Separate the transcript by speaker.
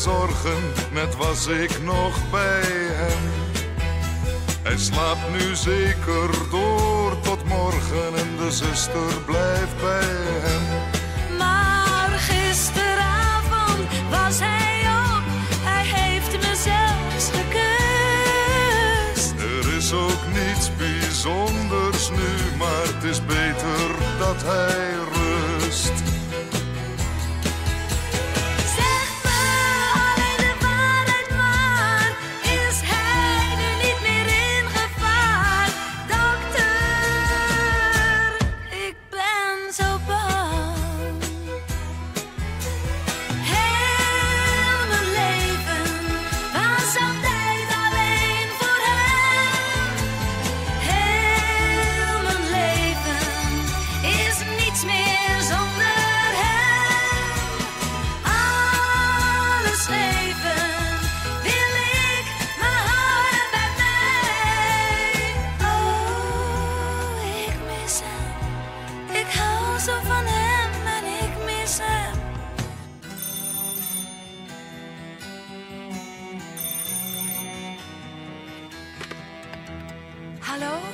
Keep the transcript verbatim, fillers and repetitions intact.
Speaker 1: zorgen, net was ik nog bij hem. Hij slaapt nu zeker door tot morgen en de zuster blijft bij hem.
Speaker 2: Maar gisteravond was hij op, hij heeft me zelfs gekust.
Speaker 1: Er is ook niets bijzonders nu, maar het is beter dat hij rust.
Speaker 2: Hallo?